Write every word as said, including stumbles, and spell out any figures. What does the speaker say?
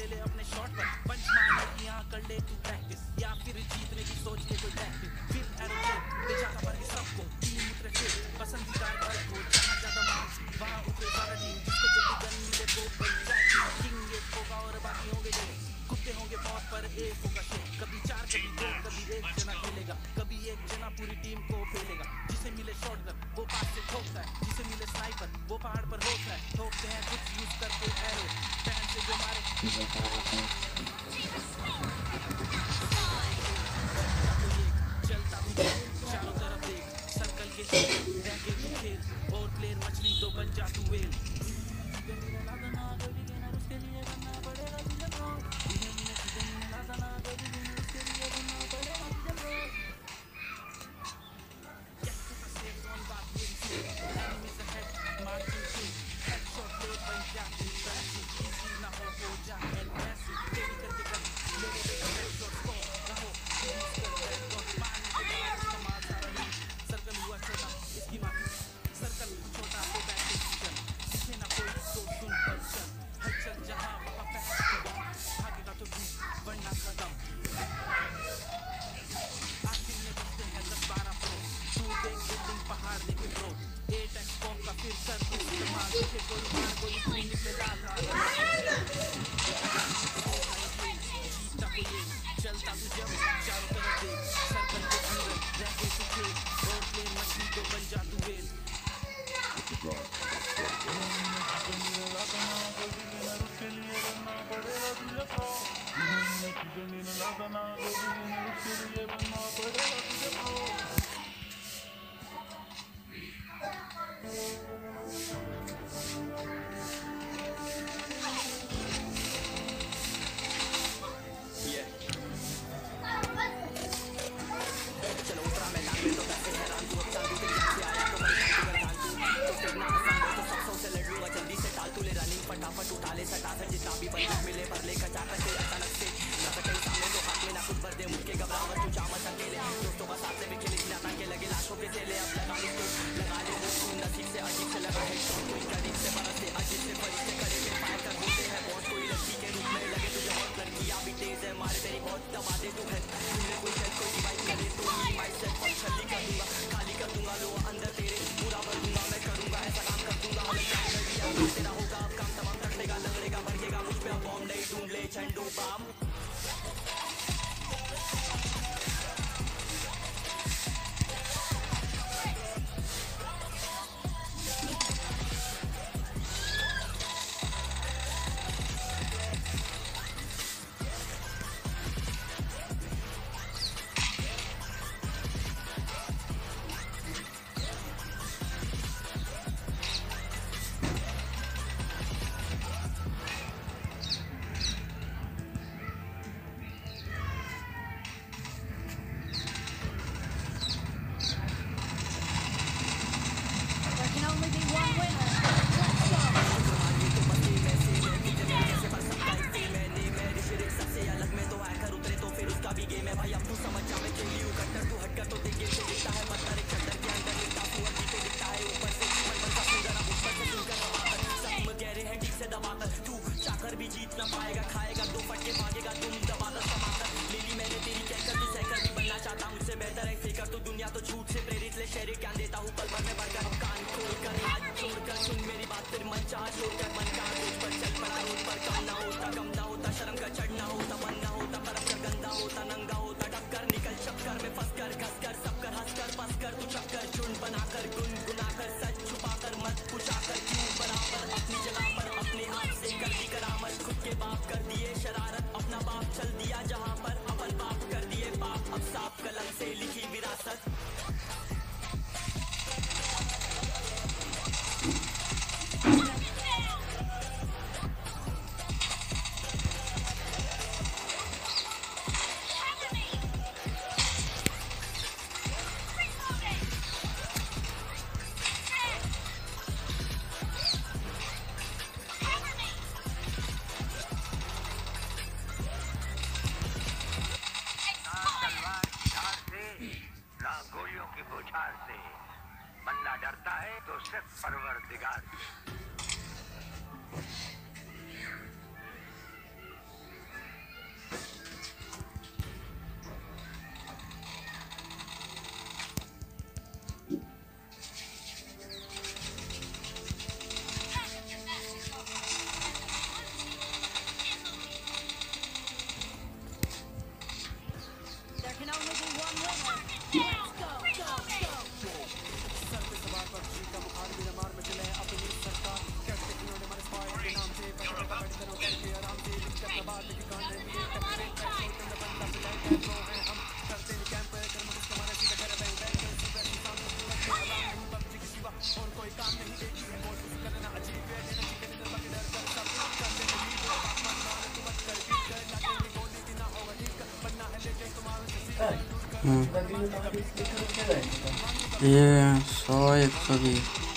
ले अपने शॉट पर, पंच मारने की यहाँ कर ले तू प्रैक्टिस, या फिर जीतने की सोच ले कोई टैक्टिक, फिर एरो के ले जाता भर के सबको, टीम उतरे फिर पसंदीदा घर को, जहाँ ज्यादा मार्क्स वहाँ उतरे सारा टीम, जिसको जल्दी गन मिले वो बन जाए किंग, एक होगा और बाकी होंगे जो कुत्ते होंगे बहुत पर एक होगा शो, कभी चार कभी दो कभी एक जना खेलेगा, कभी एक जना पूरी टीम को फेलेगा, जिसे मिले शॉटगन वो पास से ठोकता है, जिसे मिले स्नाइपर वो पहाड़ पर होता है, ठोकते हैं कुछ यूज करके एरो, पैन से जो मारे चलता तू चारों तरफ देख, सर्कल के रह के तू खेल, और प्लेयर मछली तो बन जा तू वेल, हम्म, ये सौ एक सौ बीस